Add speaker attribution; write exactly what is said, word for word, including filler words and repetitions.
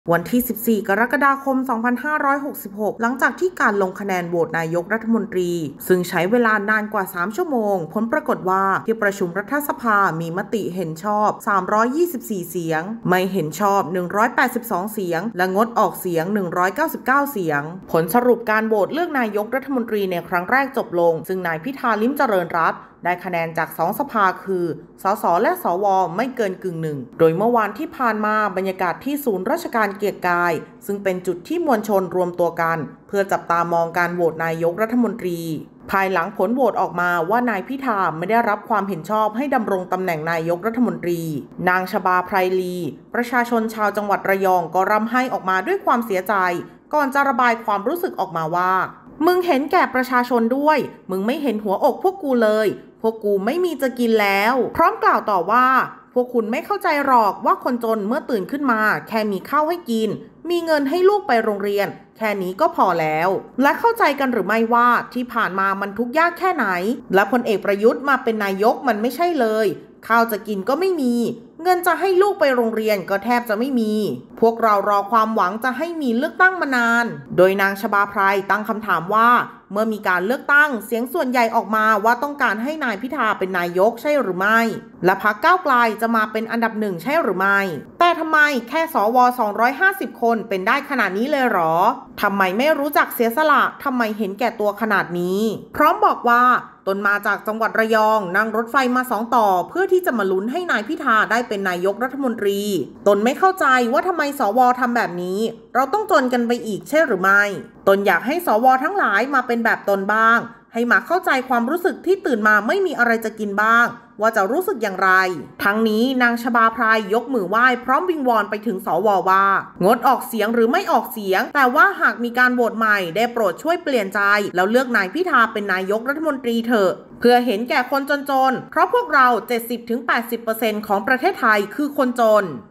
Speaker 1: วันที่ สิบสี่ กรกฎาคม สองพันห้าร้อยหกสิบหก หลังจากที่การลงคะแนนโหวตนายกรัฐมนตรีซึ่งใช้เวลานานกว่า สาม ชั่วโมงผลปรากฏว่าที่ประชุมรัฐสภามีมติเห็นชอบ สามร้อยยี่สิบสี่ เสียงไม่เห็นชอบ หนึ่งร้อยแปดสิบสอง เสียงและงดออกเสียง หนึ่งร้อยเก้าสิบเก้า เสียงผลสรุปการโหวตเลือกนายกรัฐมนตรีในครั้งแรกจบลงซึ่งนายพิธา ลิ้มเจริญรัตน์ได้คะแนนจากสองสภาคือสสและสวไม่เกินกึ่งหนึ่งโดยเมื่อวานที่ผ่านมาบรรยากาศที่ศูนย์ราชการเกียรติกายซึ่งเป็นจุดที่มวลชนรวมตัวกันเพื่อจับตามองการโหวตนายกรัฐมนตรีภายหลังผลโหวตออกมาว่านายพิธาไม่ได้รับความเห็นชอบให้ดำรงตำแหน่งนายกรัฐมนตรีนางชบาไพรลีประชาชนชาวจังหวัดระยองก็ร่ำไห้ออกมาด้วยความเสียใจก่อนจะระบายความรู้สึกออกมาว่ามึงเห็นแก่ประชาชนด้วยมึงไม่เห็นหัวอกพวกกูเลยพวกกูไม่มีจะกินแล้วพร้อมกล่าวต่อว่าพวกคุณไม่เข้าใจหรอกว่าคนจนเมื่อตื่นขึ้นมาแค่มีข้าวให้กินมีเงินให้ลูกไปโรงเรียนแค่นี้ก็พอแล้วและเข้าใจกันหรือไม่ว่าที่ผ่านมามันทุกข์ยากแค่ไหนและพลเอกประยุทธ์มาเป็นนายกมันไม่ใช่เลยข้าวจะกินก็ไม่มีเงินจะให้ลูกไปโรงเรียนก็แทบจะไม่มีพวกเรารอความหวังจะให้มีเลือกตั้งมานานโดยนางชบาไพรตั้งคำถามว่าเมื่อมีการเลือกตั้งเสียงส่วนใหญ่ออกมาว่าต้องการให้นายพิธาเป็นนายกใช่หรือไม่และพรรคก้าวไกลจะมาเป็นอันดับหนึ่งใช่หรือไม่แต่ทำไมแค่สวสองร้อยห้าสิบคนเป็นได้ขนาดนี้เลยหรอทำไมไม่รู้จักเสียสละทำไมเห็นแก่ตัวขนาดนี้พร้อมบอกว่าตนมาจากจังหวัดระยองนั่งรถไฟมาสองต่อเพื่อที่จะมาลุ้นให้นายพิธาได้เป็นนายกรัฐมนตรีตนไม่เข้าใจว่าทำไมสวทำแบบนี้เราต้องจนกันไปอีกใช่หรือไม่ตนอยากให้สวทั้งหลายมาเป็นแบบตนบ้างให้มาเข้าใจความรู้สึกที่ตื่นมาไม่มีอะไรจะกินบ้างว่าจะรู้สึกอย่างไรทั้งนี้นางชบาไพรยกมือไหว้พร้อมวิงวอนไปถึงสวว่างดออกเสียงหรือไม่ออกเสียงแต่ว่าหากมีการโหวตใหม่ได้โปรดช่วยเปลี่ยนใจแล้วเลือกนายพิธาเป็นนายกรัฐมนตรีเถอะเพื่อเห็นแก่คนจนๆเพราะพวกเรา เจ็ดสิบถึงแปดสิบเปอร์เซ็นต์ ของประเทศไทยคือคนจน